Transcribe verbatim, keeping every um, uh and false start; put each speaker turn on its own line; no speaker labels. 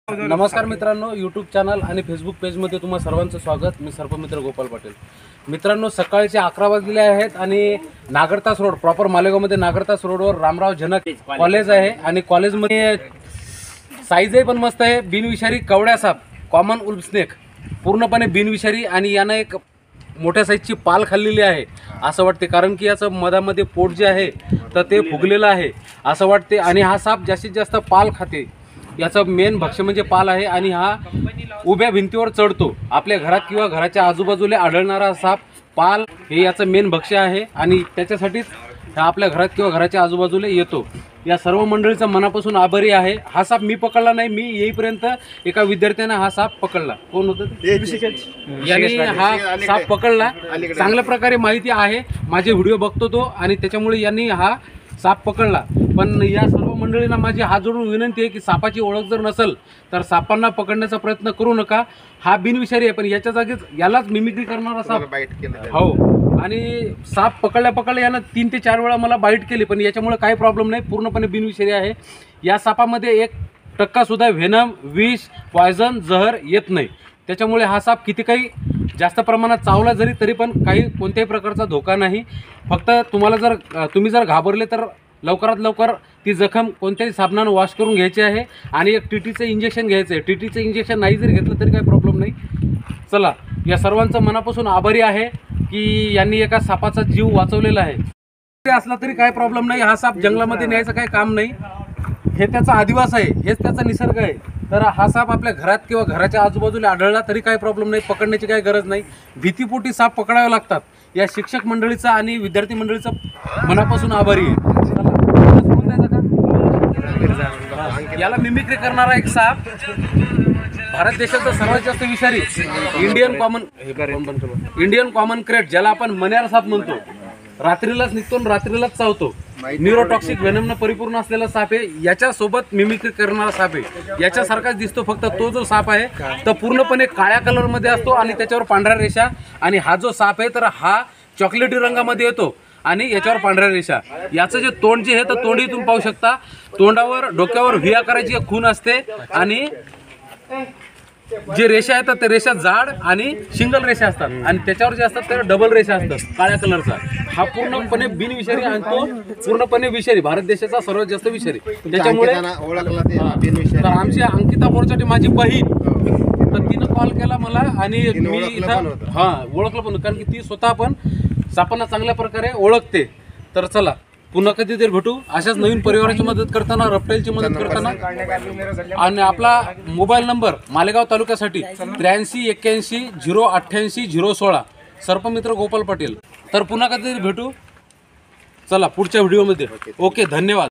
नमस्कार मित्रांनो, YouTube channel आणि फेसबुक पेजमध्ये तुम्हा सर्वांचं स्वागत। मी सर्पमित्र गोपाल पाटील। मित्रांनो, सकाळचे अकरा वाजले आहेत आणि नागरतास रोड प्रॉपर मालेगावमध्ये नागरतास रोडवर रामराव जनक कॉलेज आहे आणि कॉलेजमध्ये साईजही पण मस्त आहे। बिनविषारी कवड्या साप, कॉमन उल्फ स्नेक, पूर्णपणे बिनविषारी आणि यानं एक मोठ्या साईजची पाल खाल्लेली आहे असं वाटते, कारण की याचं मधामध्ये पोट जे आहे तर ते फुगलेलं आहे असं वाटते आणि हा साप जास्तीत जास्त पाल खाते। याचं मेन भक्ष्य म्हणजे पाल आहे आणि हा उभ्या भिंतीवर चढतो। आपल्या घरात किंवा घराच्या आजूबाजूला आढळणारा साप पाल हे याचं मेन भक्ष्य आहे आणि त्याच्यासाठीच हा आपल्या घरात किंवा घराच्या आजूबाजूला येतो। या सर्व मंडळीचा मनापासून आभारी आहे। हा साप मी पकडला नाही, मी येईपर्यंत एका विद्यार्थ्याने हा साप पकडला। कोण होतं? याने हा साप पकडला। चांगल्या प्रकारे माहिती आहे, माझे व्हिडिओ बघतो तो आणि त्याच्यामुळे यांनी हा साप पकडला। पण या सर्व मंडळींना माझी हात जोडून विनंती आहे की सापाची ओळख जर नसेल तर सापांना पकडण्याचा प्रयत्न करू नका। हा बिनविषारी आहे, पण याच्या जागेच यालाच मिमिक्री करणारा साप हो, आणि साप पकडल्या पकडल्या यानं तीन ते चार वेळा मला बाईट केली, पण याच्यामुळे काही प्रॉब्लेम नाही, पूर्णपणे बिनविषारी आहे। या सापामध्ये एक टक्का सुद्धा व्हेनम, विष, पॉयझन, जहर येत नाही। त्याच्यामुळे हा साप किती काही जास्त प्रमाणात चावला जरी तरी पण काही कोणत्याही प्रकारचा धोका नाही। फक्त तुम्हाला जर तुम्ही जर घाबरले तर लवकरात लवकर ती जखम कोणत्याही साबणाने वॉश करून घ्यायची आहे आणि एक टीटीचं इंजेक्शन घ्यायचं आहे। टीटीचं इंजेक्शन नाही जरी घेतलं तरी काही प्रॉब्लेम नाही। चला, या सर्वांचं मनापासून आभारी आहे की यांनी एका सापाचा जीव वाचवलेला आहे। ते असला तरी काही प्रॉब्लेम नाही, हा साप जंगलामध्ये न्यायचं काही काम नाही, हे त्याचा आदिवास आहे, हेच त्याचा निसर्ग आहे। तर हा साप आपल्या घरात किंवा घराच्या आजूबाजूला आढळला तरी काही प्रॉब्लेम नाही, पकडण्याची काही गरज नाही। भीतीपोटी साप पकडावे लागतात। या शिक्षक मंडळीचा आणि विद्यार्थी मंडळीचा मनापासून आभारी आहे। याला मिमिक्री करणारा एक साप, भारत देशाचा सर्वात जास्त विषारी Indian common Indian common krait, ज्याला आपण मण्यार साप म्हणतो, रात्रीलाच निघतो आणि रात्रीलाच चावतो। न्यूरोटॉक्सिक व्हेनमनं परिपूर्ण असलेला साप आहे। याच्यासोबत मिमिक्री करणारा साप आहे, याच्यासारखाच दिसतो, फक्त तो जो साप आहे तो पूर्णपणे काळ्या कलरमध्ये असतो आणि त्याच्यावर पांढऱ्या रेषा, आणि हा जो साप आहे तर हा चॉकलेटी रंगामध्ये येतो आणि याच्यावर पांढऱ्या रेषा। याचं जे तोंड जे आहे तर तोंड तुम्ही पाहू शकता, तोंडावर डोक्यावर व्ही आकाराची एक खून असते आणि जे रेषा आहेत ते रेषा जाड आणि सिंगल रेषा असतात आणि त्याच्यावर जे असतात ते डबल रेषा असतात काळ्या कलरचा। हा पूर्णपणे बिनविषारी आणि तो पूर्णपणे विषारी, भारत देशाचा सर्वात जास्त विषारी। त्याच्यामुळे तर आमची अंकिता बोरचाटे माझी बहीण, तर तिनं कॉल केला मला आणि मी इथं हां ओळखलं पण, कारण की ती स्वतः पण सापांना चांगल्या प्रकारे ओळखते। तर चला, पुन्हा कधीतरी भेटू अशाच नवीन परिवाराची मदत करताना, रपटेलची मदत करताना। आणि आपला मोबाईल नंबर मालेगाव तालुक्यासाठी त्र्याऐंशी एक्क्याऐंशी झिरो अठ्ठ्याऐंशी झिरो सोळा, सर्पमित्र गोपाल पाटील। तर पुन्हा कधीतरी भेटू, चला पुढच्या व्हिडिओमध्ये। ओके, धन्यवाद।